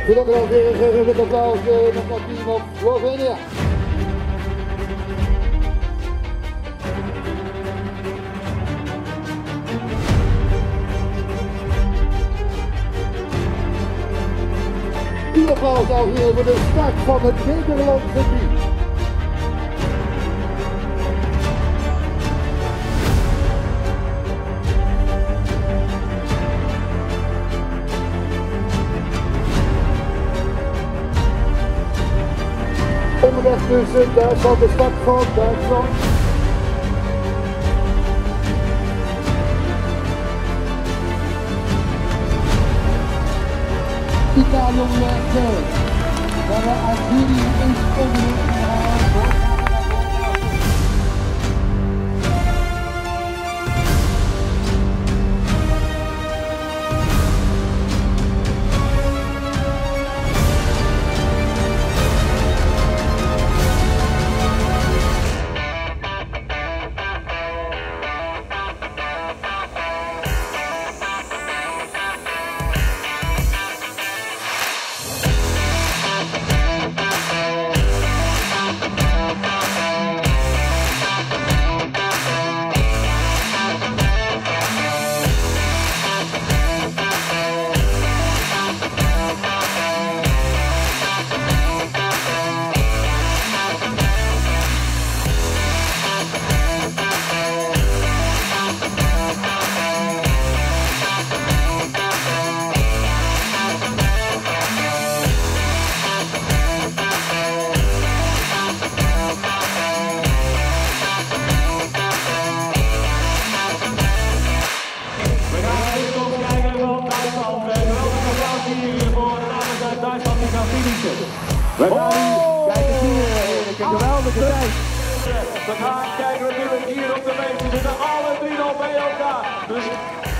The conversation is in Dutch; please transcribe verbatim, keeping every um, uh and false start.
Gelukkig wel weer met applaus nog wat team op Slovenië. Die applaus alweer voor de start van het Nederlandse team. Onderweg tussen Duitsland, de start van Duitsland. Italië onderweg, waar we Algerije eens onderweg gaan. We gaan nu kijken hier, een geweldige tijd. We gaan kijken natuurlijk hier op de meet. Ze zitten alle drie al bij elkaar. Dus